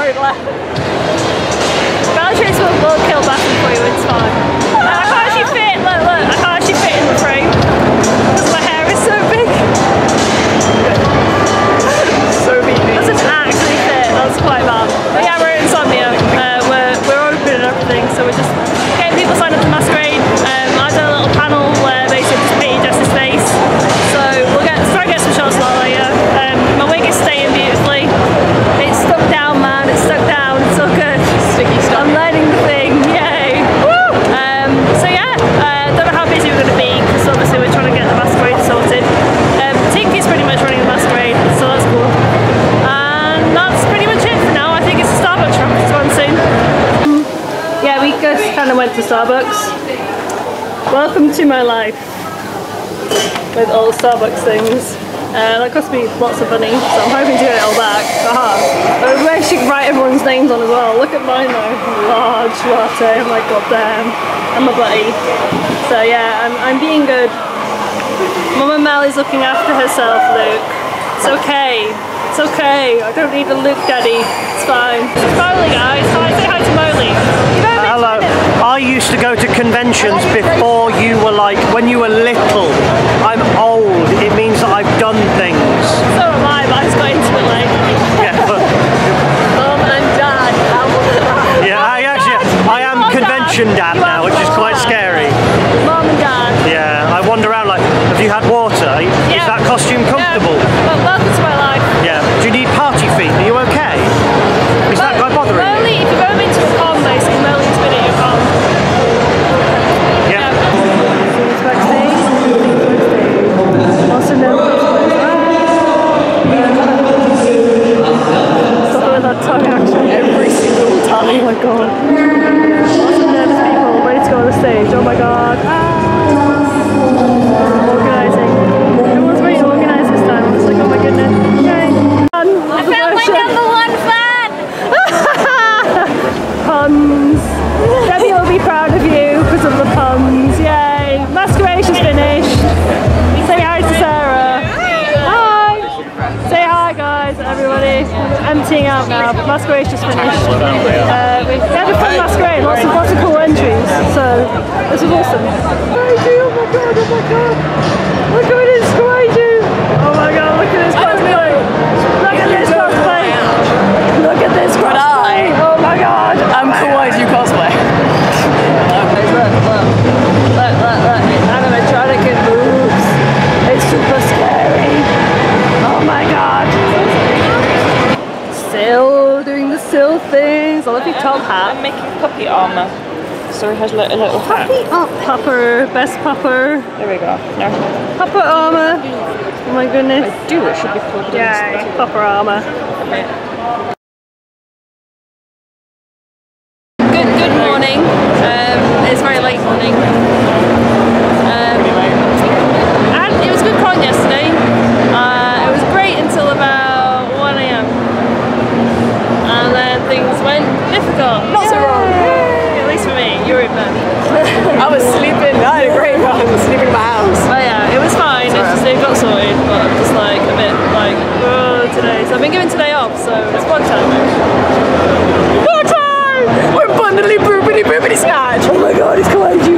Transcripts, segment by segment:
road left. Bellatrix will kill Batman for you, it's fine. I can't actually fit, look, I can't actually fit in the frame. Because my hair is so big. So big. Doesn't actually fit, that's quite bad. But yeah, we're at Insomnia. We're open and everything, so we're just getting people signed up to Masquerade. I've done a little panel where basically just painted Jess's face. So we'll try to get some shots a lot later. My wig is staying beautifully. It's stuck down, man, it's stuck down, it's so good. Sticky stuff. I'm lighting the thing, yay! Woo! So yeah, don't know how busy we're going to be, because obviously we're trying to get the Masquerade sorted. Tink is pretty much running the Masquerade, so that's cool. And that's pretty much it for now. I think it's a Starbucks shop, it's one soon. Yeah, we just kind of went to Starbucks. Welcome to my life. With all the Starbucks things. That cost me lots of money, so I'm hoping to get it all back. But we actually write everyone's names on as well. Look at mine though. Large latte, I'm like, god damn. I'm a buddy. So yeah, I'm being good. Mum and Mel is looking after herself, Luke. It's okay. It's okay. I don't need a Luke daddy. It's fine. It's Molly, guys. Hi, say hi to Molly. Hello. I used to go to conventions before you were like, when you were little. I'm old. It means that I've done things. So am I, but I just got into it like. Yeah. Mum and Dad. Yeah, I am convention dad now, which is quite scary. Mum and Dad. Yeah, I wander around like, have you had water? Is that costume comfortable? Well, welcome to my life. Yeah. Do you need party feet? Are you okay? Is that guy bothering you? Molly, if you've ever been to a con, basically, Molly's been at your con. Yeah. It's backstage. Also known as stop it with that tongue action. Every single time. Oh my god. Lots of nervous people ready to go on the stage. Oh my god. Organising. Everyone's very organised this time. I'm just like, oh my goodness. Okay. I found my #1 fan! Puns. Debbie will be proud of you because of the puns. Yay. Masqueration's finished. Say hi to Sarah. Hi. Say hi guys, everybody. Emptying out now. Masqueration's finished. We had a fun masquerade. Lots of cool entries. So this was awesome. Kawaiiju, oh my god, oh my god. Look at this Kawaiiju. Oh my god, look at this cosplay. Look at this cosplay. Look at this cosplay. Oh my god. I'm Kawaiiju Cosplay. Look. Animatronic and moves. It's super scary. Oh my god. Still doing the still things. I love your top hat. I'm making puppy armor. So it has a little hat. Puppy up. Pupper. Best pupper. There we go. No. Pupper armor. Oh my goodness. I do. It should be plugged in. Yay. Pupper armor. Good morning. It's very late morning. And it was good con yesterday. It was great until about 1 AM. And then things went difficult. Not so wrong. At least for me. You were in bed. I was sleeping. I had a great run. Sleeping in my house. But yeah, it was fine. It's just it got sorted, but I'm just like a bit like today. So I've been given today off, so it's one time. One time! We're bundly boopity snatch. Oh my god, it's Kawaiiju.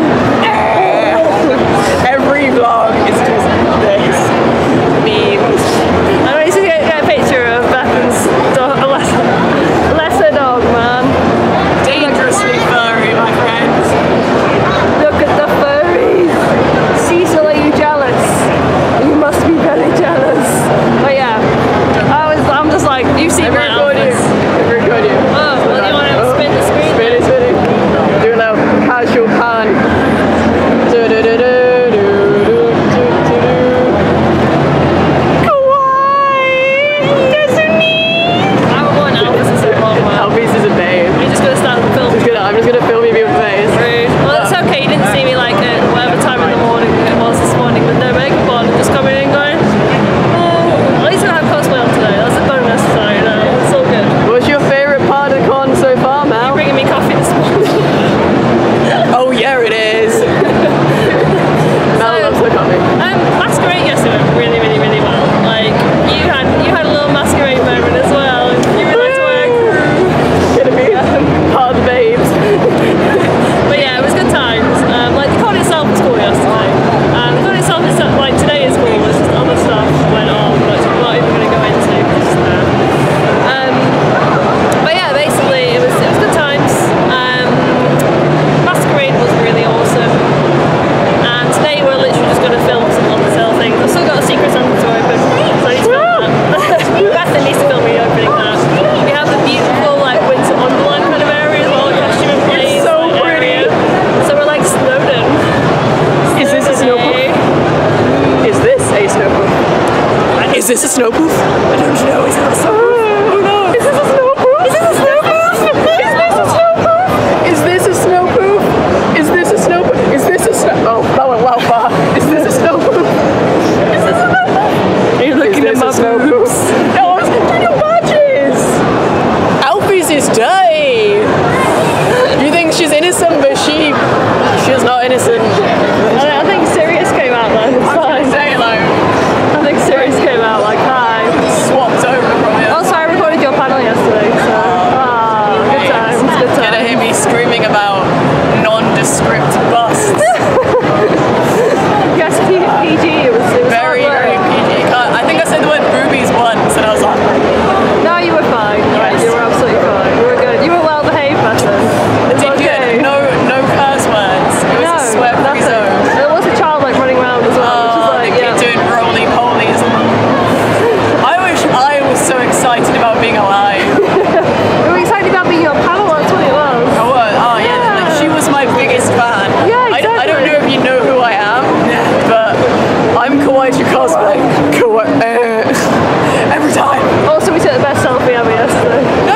Every vlog is just this. Memes. I need to get a picture of Bethan's dog, lesser dog, man. Dangerously furry, my friends. Look at the furries. Cecil, are you jealous? You must be very jealous. But yeah, I'm just like, you've seen my outfits. Every good you. Oh, well, you want to spin the screen? Spinny. Do a little casual pan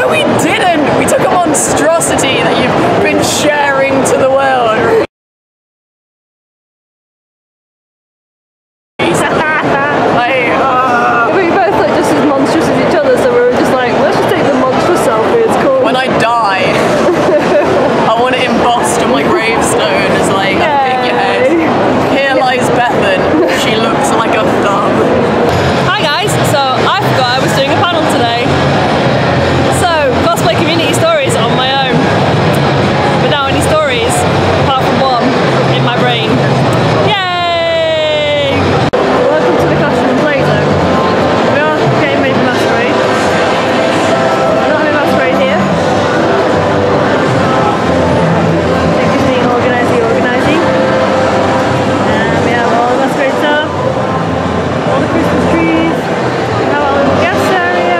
No, we didn't. We took a monstrosity that you've been sharing to the world. We both look just as monstrous as each other, so we were just like, let's just take the monstrous selfie, it's cool. When I die, I want it embossed on my gravestone as like a figurehead. Here lies Bethan. She looks like a thumb. Hi guys, so I forgot I was doing a panel today. So, cosplay community stories on my own. Without any stories, apart from one in my brain. Yay! Welcome to the costume play zone. We are getting ready for masquerade. We're not having masquerade here. Take this thing organising. And we have all the masquerade stuff. All the Christmas trees. We have our little guest area.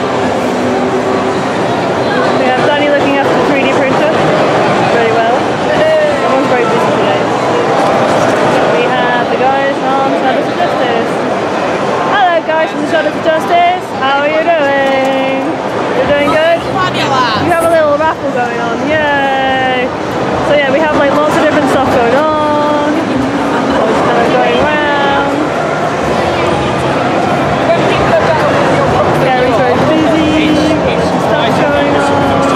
We have Danny looking after the 3D printer very well. Everyone's very busy today. We have the guys from Shadows of Justice. Hello guys from the Shadows of Justice. How are you doing? You're doing good? You have a little raffle going on. Yay! So yeah, we have like lots of different stuff going on. Lots kind of going around. Gary's very busy. Stuff going on.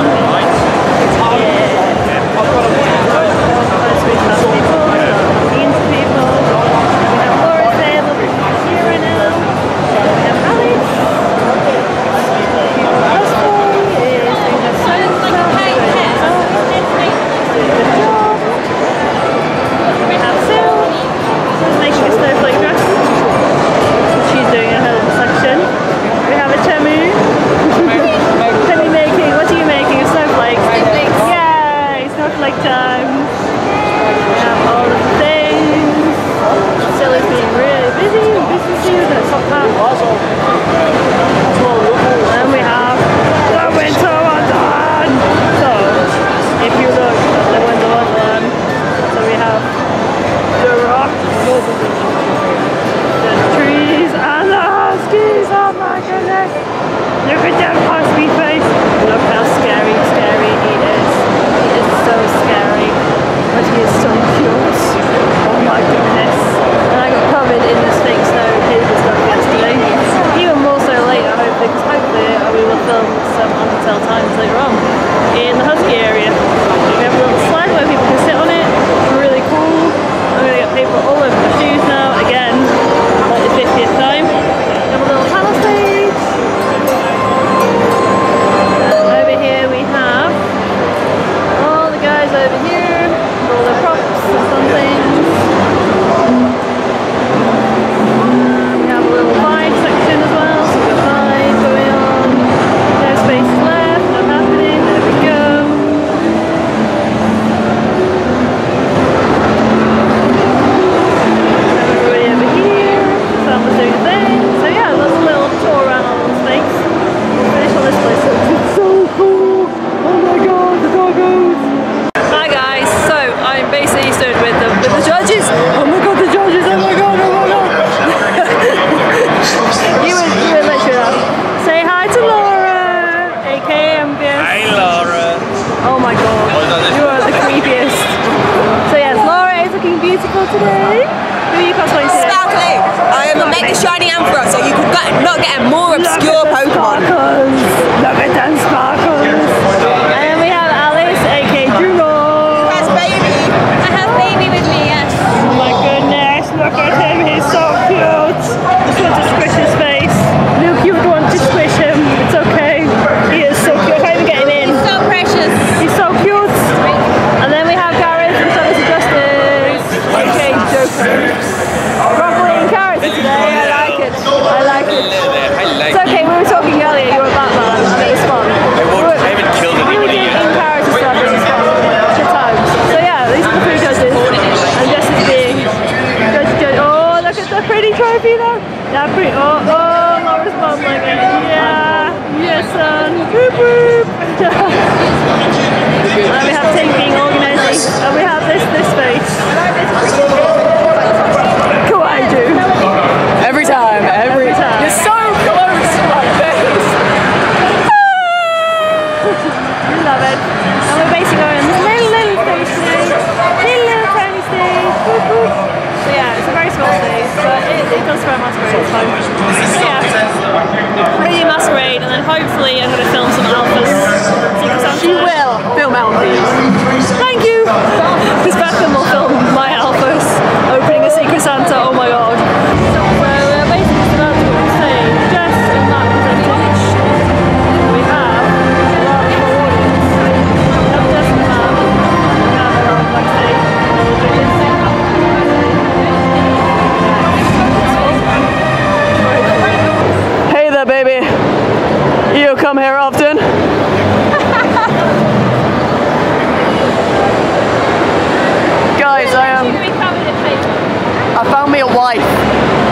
today? Who are you cosplaying today? Sparkly! I am a Mega Shiny Ampharos, so you could not get a more obscure Pokemon. Look at them sparkles! And then we have Alice, aka Juno. Who has Baby? I have Baby with me, yes. Oh my goodness, look at him, he's so cute. Just want to squish his face. Luke, you would want to squish him. It's okay. He is so cute. I can't even get him in. He's so precious. He's so cute. And then we have Gareth from Sirius Justice, aka Joker. Broccoli and carrots today. I like it. I like it. It's okay, we were talking earlier, you were Batman, and it was fun. Guys, I found me a wife.